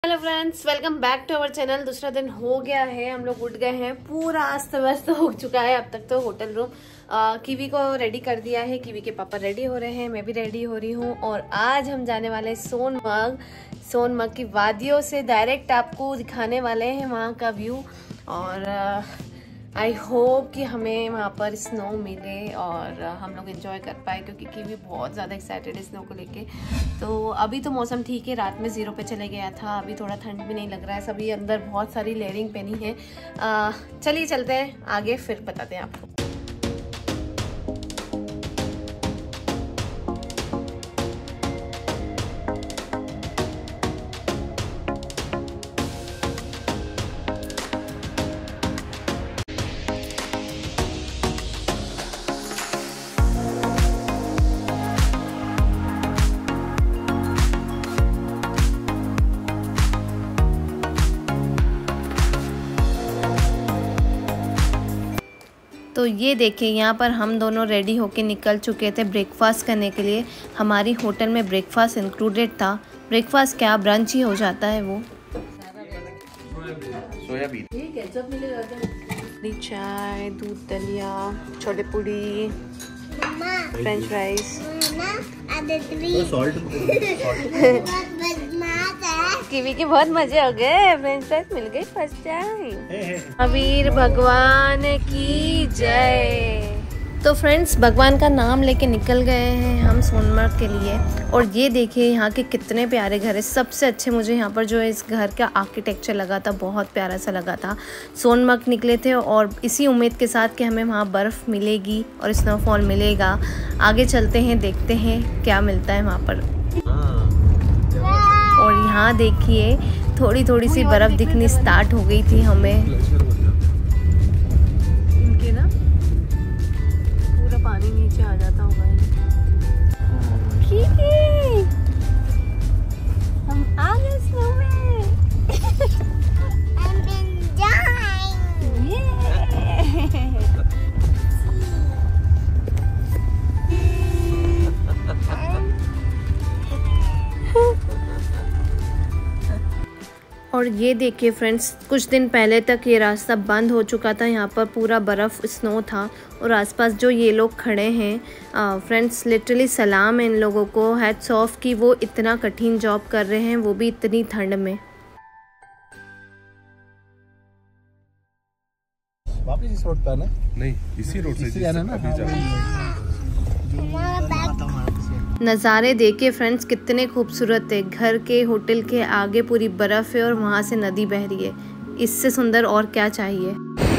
Hello friends, welcome back to our channel. दूसरा दिन हो गया है, हम लोग उठ गए हैं, पूरा अस्त व्यस्त हो चुका है। अब तक तो होटल रूम कीवी को रेडी कर दिया है, कीवी के पापा रेडी हो रहे हैं, मैं भी रेडी हो रही हूँ। और आज हम जाने वाले हैं सोनमर्ग की वादियों से डायरेक्ट आपको दिखाने वाले हैं वहाँ का व्यू। और आई होप कि हमें वहाँ पर स्नो मिले और हम लोग एंजॉय कर पाए, क्योंकि कीवी बहुत ज़्यादा एक्साइटेड है स्नो को लेके। तो अभी तो मौसम ठीक है, रात में 0 पे चले गया था, अभी थोड़ा ठंड भी नहीं लग रहा है। सभी अंदर बहुत सारी लेयरिंग पहनी है। चलिए चलते हैं आगे, फिर बताते हैं आपको। तो ये देखिए, यहाँ पर हम दोनों रेडी होके निकल चुके थे ब्रेकफास्ट करने के लिए। हमारी होटल में ब्रेकफास्ट इंक्लूडेड था। ब्रेकफास्ट क्या, ब्रंच ही हो जाता है वो। सोयाबीन, चाय, दूध दलिया, छोले पूड़ी, फ्रेंच फ्राइज। कीवी के बहुत मजे हो गए, फ्रेंच फ्राइज मिल गई फर्स्ट टाइम। महावीर भगवान की जय। तो फ्रेंड्स, भगवान का नाम लेके निकल गए हैं हम सोनमर्ग के लिए। और ये देखिए यहाँ के कितने प्यारे घर है। सबसे अच्छे मुझे यहाँ पर जो इस घर का आर्किटेक्चर लगा था, बहुत प्यारा सा लगा था। सोनमर्ग निकले थे और इसी उम्मीद के साथ कि हमें वहाँ बर्फ़ मिलेगी और स्नोफॉल मिलेगा। आगे चलते हैं, देखते हैं क्या मिलता है वहाँ पर। और यहाँ देखिए थोड़ी थोड़ी सी बर्फ़ दिखनी स्टार्ट हो गई थी हमें। इनके ना पूरा पानी नीचे आ जाता होगा। हम आ गए स्नो में। और ये देखिए फ्रेंड्स, कुछ दिन पहले तक ये रास्ता बंद हो चुका था। यहाँ पर पूरा बर्फ़ स्नो था और आसपास जो ये लोग खड़े हैं, फ्रेंड्स लिटरली सलाम है इन लोगों को, हैट्स ऑफ कि वो इतना कठिन जॉब कर रहे हैं, वो भी इतनी ठंड में। वापस इस रोड पर ना? नहीं, इसी रोड से अभी जा। नज़ारे देखिए फ्रेंड्स, कितने खूबसूरत है। घर के होटल के आगे पूरी बर्फ़ है और वहाँ से नदी बह रही है। इससे सुंदर और क्या चाहिए।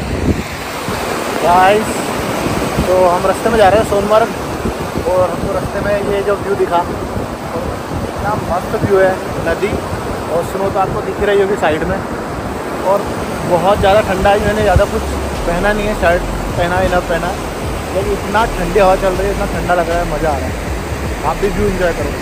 गाइस, तो हम रास्ते में जा रहे हैं सोनमर्ग, और हमको रास्ते में ये जो व्यू दिखा, इतना मस्त व्यू है, नदी और स्नो तो आपको दिख रही होगी साइड में। और बहुत ज़्यादा ठंडा है, मैंने ज़्यादा कुछ पहना नहीं है, शर्ट पहना है, इनफ पहना है, लेकिन इतना ठंडी हवा चल रही है, इतना ठंडा लग रहा है, मज़ा आ रहा है। आप भी व्यू एंजॉय करो।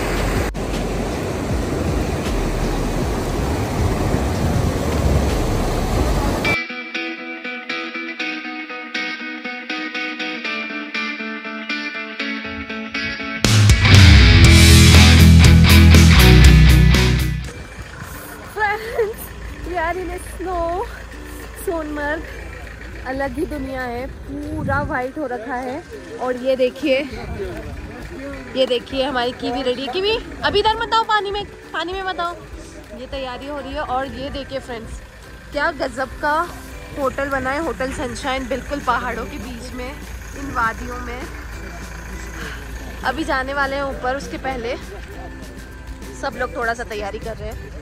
यार इन स्नो, सोनमर्ग अलग ही दुनिया है, पूरा वाइट हो रखा है। और ये देखिए हमारी कीवी रेडी है। कीवी अभी इधर मत आओ, पानी में मत आओ, ये तैयारी हो रही है। और ये देखिए फ्रेंड्स, क्या गजब का होटल बना है, होटल सनशाइन, बिल्कुल पहाड़ों के बीच में, इन वादियों में। अभी जाने वाले हैं ऊपर, उसके पहले सब लोग थोड़ा सा तैयारी कर रहे हैं।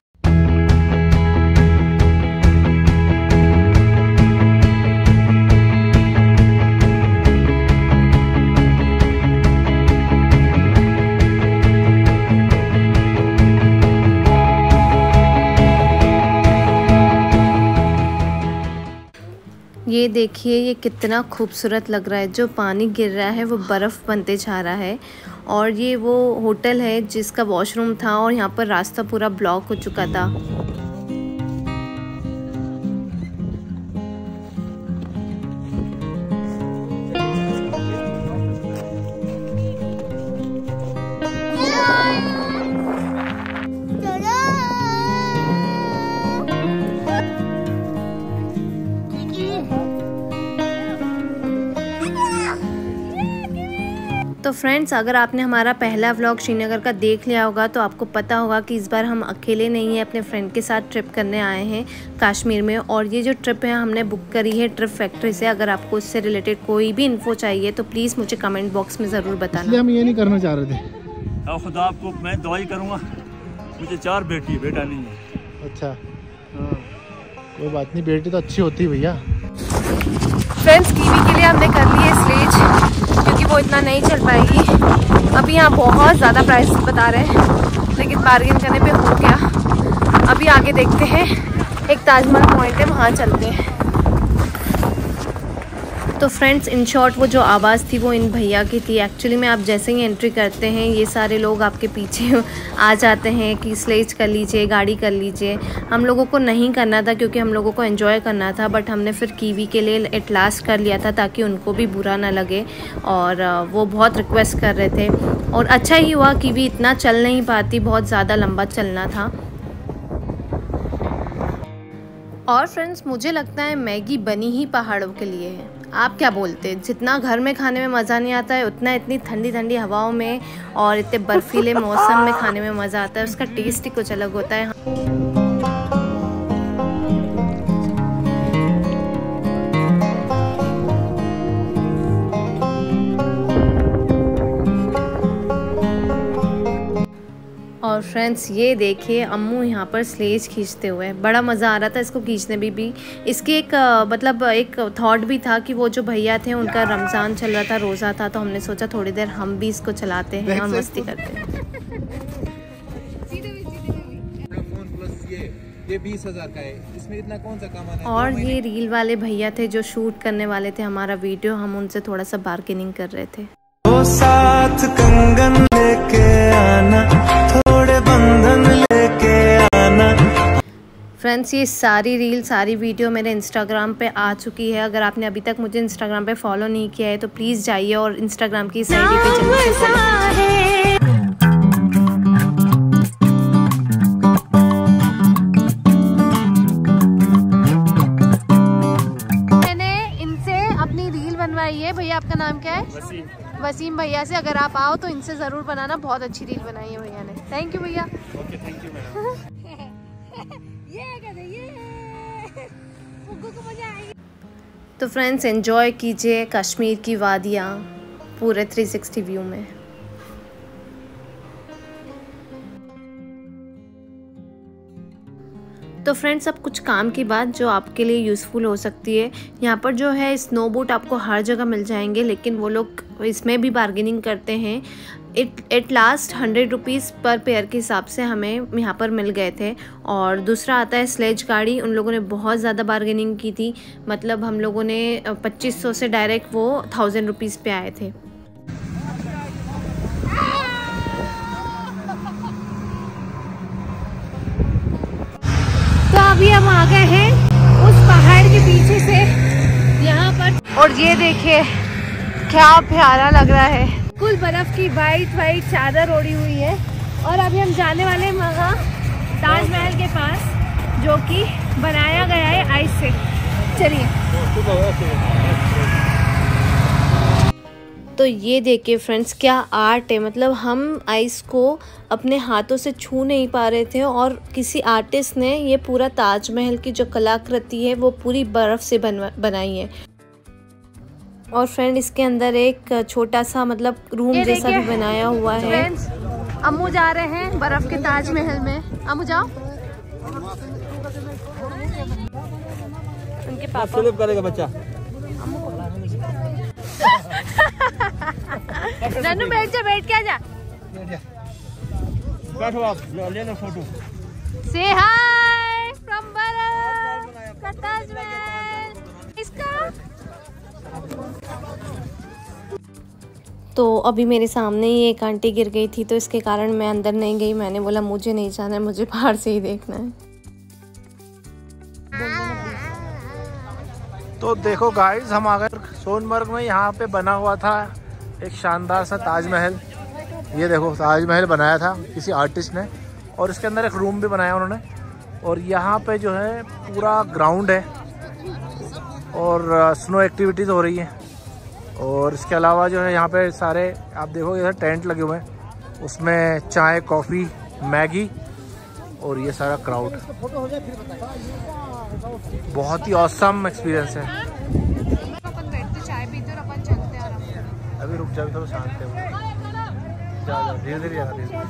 ये देखिए, ये कितना खूबसूरत लग रहा है। जो पानी गिर रहा है वो बर्फ़ बनते जा रहा है। और ये वो होटल है जिसका वॉशरूम था, और यहाँ पर रास्ता पूरा ब्लॉक हो चुका था। तो फ्रेंड्स, अगर आपने हमारा पहला व्लॉग श्रीनगर का देख लिया होगा तो आपको पता होगा कि इस बार हम अकेले नहीं हैं, अपने फ्रेंड के साथ ट्रिप करने आए हैं कश्मीर में। और ये जो ट्रिप है हमने बुक करी है ट्रिप फैक्ट्री से। अगर आपको इससे रिलेटेड कोई भी इन्फो चाहिए तो प्लीज़ मुझे कमेंट बॉक्स में ज़रूर बताना। हम ये नहीं करना चाह रहे थे। खुदा आपको मैं दवाई करूँगा, मुझे 4 बेटी है, बेटा नहीं है। अच्छा हाँ, कोई बात नहीं, बेटी तो अच्छी होती है भैया। फ्रेंड्स, कीवी के लिए हमने कर ली है स्लेज, क्योंकि वो इतना नहीं चल पाएगी। अभी यहाँ बहुत ज़्यादा प्राइस बता रहे हैं, लेकिन बार्गेन करने पे हो गया। अभी आगे देखते हैं, एक ताजमहल पॉइंट है, वहाँ चलते हैं। तो फ्रेंड्स, इन शॉर्ट वो जो आवाज़ थी वो इन भैया की थी। एक्चुअली में आप जैसे ही एंट्री करते हैं ये सारे लोग आपके पीछे आ जाते हैं कि स्लेज कर लीजिए, गाड़ी कर लीजिए। हम लोगों को नहीं करना था क्योंकि हम लोगों को एंजॉय करना था, बट हमने फिर कीवी के लिए एट लास्ट कर लिया था ताकि उनको भी बुरा ना लगे। और वो बहुत रिक्वेस्ट कर रहे थे और अच्छा ही हुआ, कीवी इतना चल नहीं पाती, बहुत ज़्यादा लंबा चलना था। और फ्रेंड्स, मुझे लगता है मैगी बनी ही पहाड़ों के लिए है। आप क्या बोलते हैं? जितना घर में खाने में मज़ा नहीं आता है, उतना इतनी ठंडी ठंडी हवाओं में और इतने बर्फीले मौसम में खाने में मज़ा आता है। उसका टेस्ट ही कुछ अलग होता है। और फ्रेंड्स, ये देखिए अम्मू यहाँ पर स्लेज खींचते हुए, बड़ा मज़ा आ रहा था इसको खींचने में भी। इसकी एक मतलब एक थॉट भी था कि वो जो भैया थे उनका रमज़ान चल रहा था, रोज़ा था, तो हमने सोचा थोड़ी देर हम भी इसको चलाते हैं और मस्ती करते हैं। ये 20,000 का है, इसमें इतना कौन सा कमाना है? और ये रील वाले भैया थे जो शूट करने वाले थे हमारा वीडियो, हम उनसे थोड़ा सा बार्गेनिंग कर रहे थे। तो साथ कंगन लेके आना, थोड़े बंधन लेके आना। फ्रेंड्स, ये सारी रील सारी वीडियो मेरे इंस्टाग्राम पे आ चुकी है। अगर आपने अभी तक मुझे इंस्टाग्राम पे फॉलो नहीं किया है तो प्लीज़ जाइए और इंस्टाग्राम की साइड पे जल्दी से बनवाई है। भैया आपका नाम क्या है? वसीम भैया से अगर आप आओ तो इनसे ज़रूर बनाना, बहुत अच्छी रील बनाई है भैया ने। थैंक यू भैया। Okay, thank you madam. तो फ्रेंड्स, एंजॉय कीजिए कश्मीर की वादियाँ पूरे 360 व्यू में। तो फ्रेंड्स, अब कुछ काम की बात जो आपके लिए यूज़फुल हो सकती है। यहाँ पर जो है स्नो बोट आपको हर जगह मिल जाएंगे, लेकिन वो लोग इसमें भी बार्गेनिंग करते हैं। एट लास्ट 100 रुपीज़ पर पेयर के हिसाब से हमें यहाँ पर मिल गए थे। और दूसरा आता है स्लेज गाड़ी, उन लोगों ने बहुत ज़्यादा बार्गेनिंग की थी, मतलब हम लोगों ने 2500 से डायरेक्ट वो 1000 रुपीज़ पे आए थे। अभी हम आ गए हैं उस पहाड़ के पीछे से यहाँ पर, और ये देखिए क्या प्यारा लग रहा है। कुल बर्फ की वाइट वाइट चादर ओढ़ी हुई है। और अभी हम जाने वाले हैं वहाँ ताजमहल के पास, जो कि बनाया गया है आइस से। चलिए। तो ये देखिए फ्रेंड्स, क्या आर्ट है। मतलब हम आइस को अपने हाथों से छू नहीं पा रहे थे और किसी आर्टिस्ट ने ये पूरा ताजमहल की जो कलाकृति है वो पूरी बर्फ़ से बनाई है। और फ्रेंड, इसके अंदर एक छोटा सा मतलब रूम जैसा भी बनाया हुआ है। अम्मू जा रहे हैं बर्फ़ के ताजमहल में। अम्मू जाओ। उनके पापा करेगा बच्चा। नन्नू बैठ जा, बैठ के आ जा। बैठो आप, ले लो फोटो। से हाय फ्रॉम बर्फ का ताजमहल। इसका तो अभी मेरे सामने ही एक आंटी गिर गई थी, तो इसके कारण मैं अंदर नहीं गई। मैंने बोला मुझे नहीं जाना है, मुझे बाहर से ही देखना है। तो देखो गाइस, हम आ गए सोनमर्ग में। यहाँ पे बना हुआ था एक शानदार सा ताजमहल। ये देखो, ताजमहल बनाया था किसी आर्टिस्ट ने, और इसके अंदर एक रूम भी बनाया उन्होंने। और यहाँ पे जो है पूरा ग्राउंड है और स्नो एक्टिविटीज़ हो रही है। और इसके अलावा जो है यहाँ पे सारे आप देखोगे इधर टेंट लगे हुए हैं, उसमें चाय, कॉफ़ी, मैगी और ये सारा क्राउड। बहुत ही ऑसम एक्सपीरियंस है। अपन बैठते चाय पीते और अपन चलते आराम से। अभी रुक जा, तो शांत है, धीरे धीरे जाना, धीरे।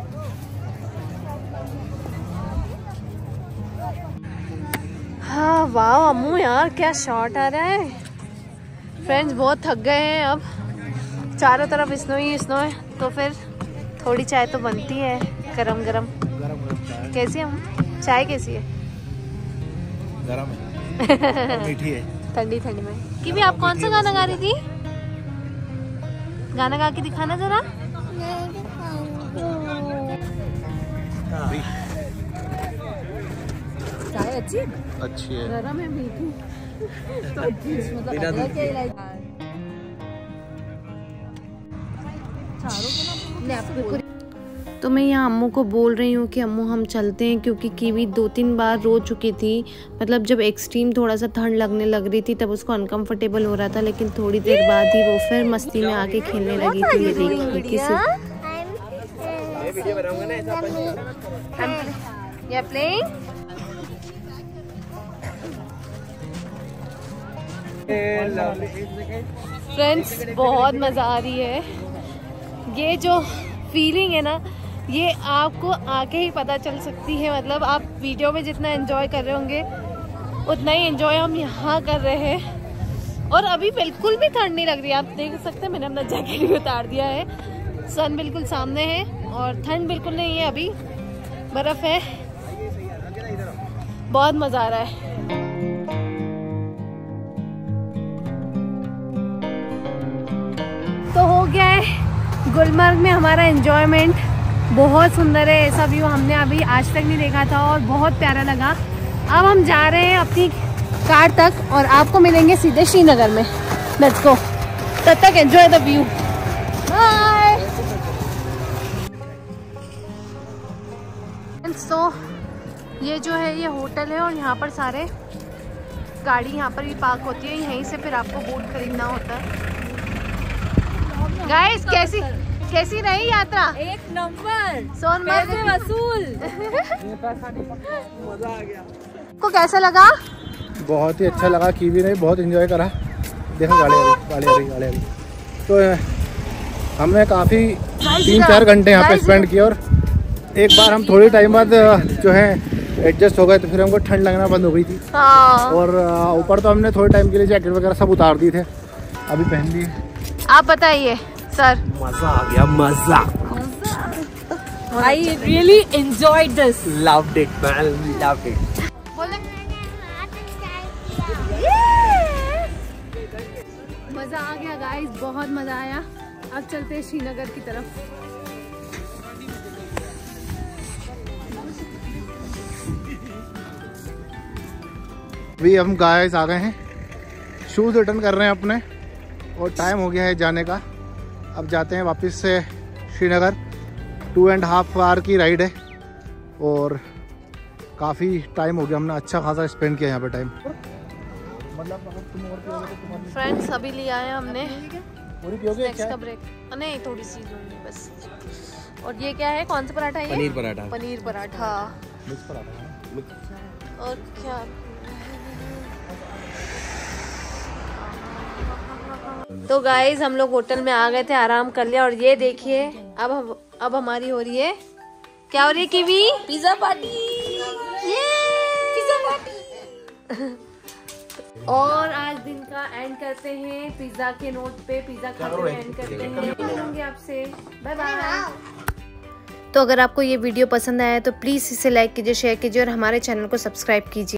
हाँ वाह अम्मू यार क्या शॉट आ रहा है। फ्रेंड्स बहुत थक गए हैं, अब चारों तरफ स्नो ही स्नो है, तो फिर थोड़ी चाय तो बनती है गरम गरम। कैसी है अम्मू चाय, कैसी है? गरम है, मीठी है, ठंडी ठंडी में। कि भी आप कौन सा गाना गा रही थी? गाना गा के दिखाना जरा। चाय अच्छी अच्छी है, गरम है, मीठी तो अच्छी, तो मैं यहाँ अम्मू को बोल रही हूँ कि अम्मू हम चलते हैं, क्योंकि कीवी 2-3 बार रो चुकी थी। मतलब जब एक्सट्रीम थोड़ा सा ठंड लगने लग रही थी तब उसको अनकंफर्टेबल हो रहा था, लेकिन थोड़ी देर बाद ही वो फिर मस्ती में आके खेलने लगी थी। ये देखिए किसी फ्रेंड्स बहुत मज़ा आ रही है। ये जो फीलिंग है ना, ये आपको आके ही पता चल सकती है। मतलब आप वीडियो में जितना एंजॉय कर रहे होंगे उतना ही एंजॉय हम यहाँ कर रहे हैं। और अभी बिल्कुल भी ठंड नहीं लग रही है, आप देख सकते हैं मैंने अपना जैकेट भी उतार दिया है। सन बिल्कुल सामने है और ठंड बिल्कुल नहीं है, अभी बर्फ है। बहुत मज़ा आ रहा है। तो हो गया है गुलमर्ग में हमारा एंजॉयमेंट। बहुत सुंदर है, ऐसा व्यू हमने अभी आज तक नहीं देखा था और बहुत प्यारा लगा। अब हम जा रहे हैं अपनी कार तक और आपको मिलेंगे सीधे श्रीनगर में। लेट्स गो, तब तक एंजॉय द व्यू। बाय। तो ये जो है ये होटल है और यहाँ पर सारे गाड़ी यहाँ पर भी पार्क होती है, यहीं से फिर आपको बोट खरीदना होता है। गाइस कैसी रही यात्रा? एक नंबर, सोनमर्ग वसूल। मजा आ गया। को कैसा लगा? बहुत ही अच्छा लगा। कीवी ने बहुत एंजॉय करा। देखो गाड़ी आ रही। तो हमने काफ़ी 3-4 घंटे यहाँ पे स्पेंड किए और एक बार हम थोड़ी टाइम बाद जो है एडजस्ट हो गए, तो फिर हमको ठंड लगना बंद हो गई थी। और ऊपर तो हमने थोड़े टाइम के लिए जैकेट वगैरह सब उतार दिए थे, अभी पहन लिए। आप बताइए सर। मजा आ गया, मजा। I really enjoyed this. Loved it, man. Loved it. मजा आ गया गाइस, बहुत मजा आया। अब चलते हैं श्रीनगर की तरफ। अभी हम गाइस आ गए हैं, शूज रिटर्न कर रहे हैं अपने और टाइम हो गया है जाने का। अब जाते हैं वापस से श्रीनगर। 2.5 आवर की राइड है और काफ़ी टाइम हो गया, हमने अच्छा खासा स्पेंड किया यहाँ पे टाइम। फ्रेंड्स अभी लिया है हमने पूरी पियोगे का ब्रेक, नहीं थोड़ी सी लूंगी बस। और ये क्या है, कौन सा पराठा है? पनीर पराठा। पनीर पराठा। मिक्स पराठा। और क्या तो गाइज हम लोग होटल में आ गए थे, आराम कर लिया और ये देखिए अब हमारी हो रही है, क्या हो रही है Kiwi? Pizza party. Pizza party. और आज दिन का एंड करते हैं पिज्जा के नोट पे, पिज्जा खाते हुए एंड करते हैं। मिलूंगी आपसे, बाय बाय। तो अगर आपको ये वीडियो पसंद आया तो प्लीज इसे लाइक कीजिए, शेयर कीजिए और हमारे चैनल को सब्सक्राइब कीजिए।